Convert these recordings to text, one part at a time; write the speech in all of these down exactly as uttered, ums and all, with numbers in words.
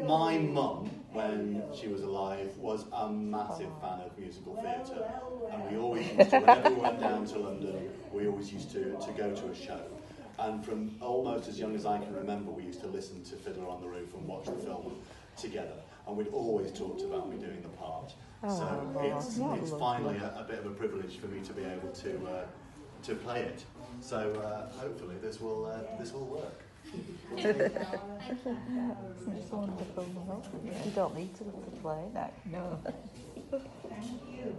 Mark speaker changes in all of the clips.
Speaker 1: my mum, when she was alive, was a massive fan of musical theatre, and we always used to, whenever we went down to London, we always used to, to go to a show. And from almost as young as I can remember, we used to listen to Fiddler on the Roof and watch the film together. And we'd always talked about me doing the part. Oh, so it's it's finally a, a bit of a privilege for me to be able to uh, to play it. So uh, hopefully this will uh, this will work.
Speaker 2: It's wonderful. You don't need to, to play that. No.
Speaker 3: Thank you.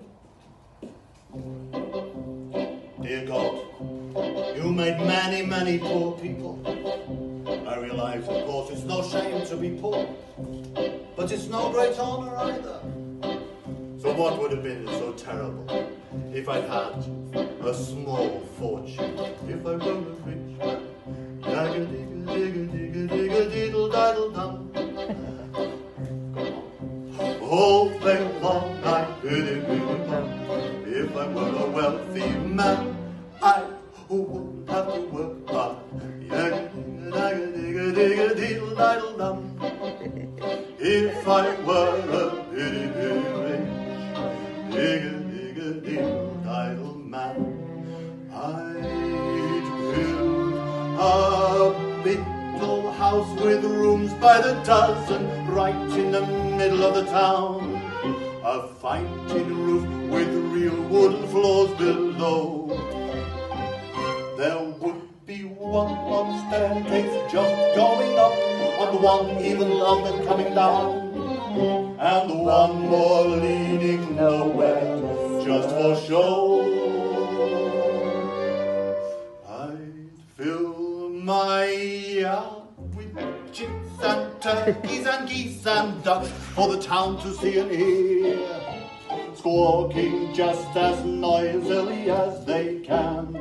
Speaker 1: Dear God, you made many, many poor people. I realise, of course, it's no shame to be poor, but it's no great honour either. So what would have been so terrible if I had a small fortune? If I were a rich man, yagga-digga-digga-digga-digga-diddle-diddle-dum. All day long I biddy-biddy-bum. If I were a wealthy man, I wouldn't have to work hard. Yagga-digga-digga-digga-diddle-diddle-dum. If I were a bitty-bitty rich, digga-digga-diddle-diddle man, I'd build a big old house with rooms by the dozen right in the middle of the town. A fine tin roof with real wooden floors below. There would be one long staircase just going up, and one even longer coming down, and one more leading nowhere just for show. I'd fill my yard with chicks and turkeys and geese and ducks for the town to see and hear, squawking just as noisily as they can.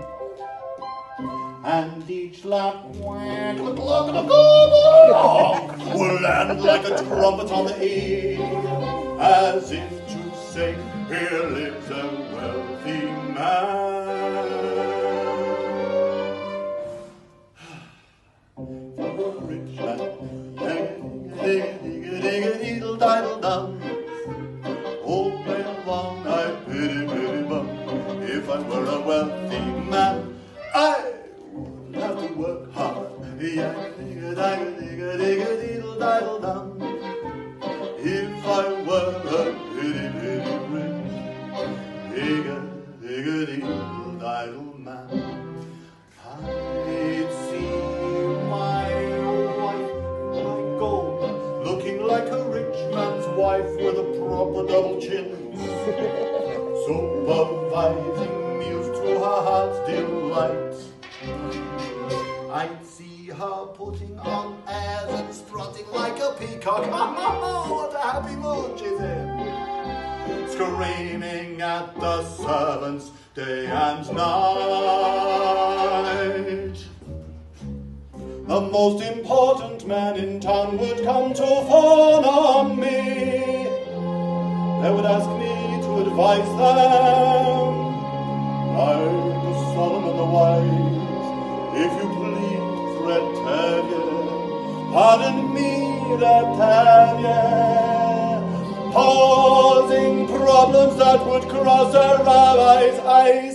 Speaker 1: And each loud quack, look, look, look, look, will land like a trumpet on the ear, as if to say, here lives a wealthy man. For a rich man, digga-digga-digga-diddle-diddle-dum. All day long I pity-pity-bum. If I were a wealthy man, I wouldn't have to work hard. Digga-digga-digga-digga-diddle-diddle-dum. If I were a pity-pity rich, digga-digga-diddle-diddle man, I'd see my wife, my gold, looking like a rich man's wife with a proper double chin, supervising meals to her heart's delight. I'd see her putting on airs and strutting like a peacock. What a happy mood she's in! Screaming at the servants day and night. The most important man in town would come to phone on me. They would ask me to advise them, like the Solomon the wise. If you please, Red Tevye, pardon me, Red Tevye, posing problems that would cross a rabbi's eyes.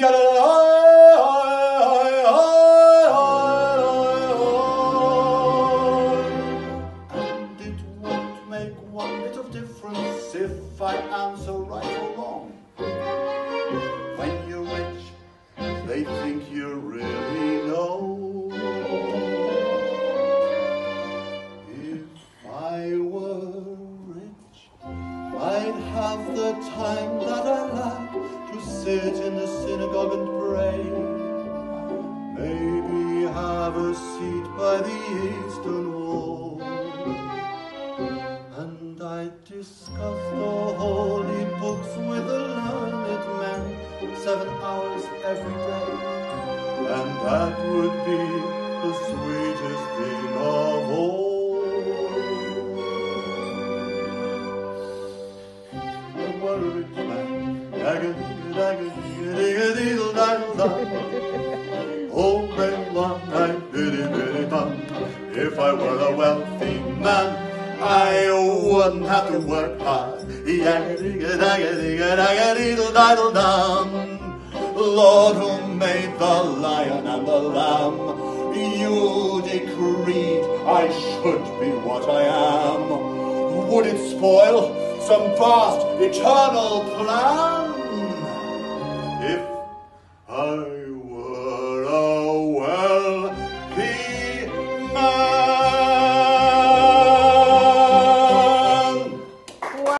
Speaker 1: And it won't make one bit of difference if I answer right or wrong. When you're rich, they think you really know. If I were rich, I'd have the time that I like to sit in the synagogue and pray. Maybe have a seat by the eastern wall. And I'd discuss the holy books with a learned man seven hours every day. And that would be the sweetest thing of all. I were a rich man, yagga-digga-digga-digga-diddle-diddle-dum. All day long I pity-pity-bum. If I were a wealthy man, I wouldn't have to work hard. Yakka-digga-dagga-digga-dagga-diddle-diddle-dum. Lord, who made the lion and the lamb, you decreed I should be what I am. Would it spoil some vast eternal plan?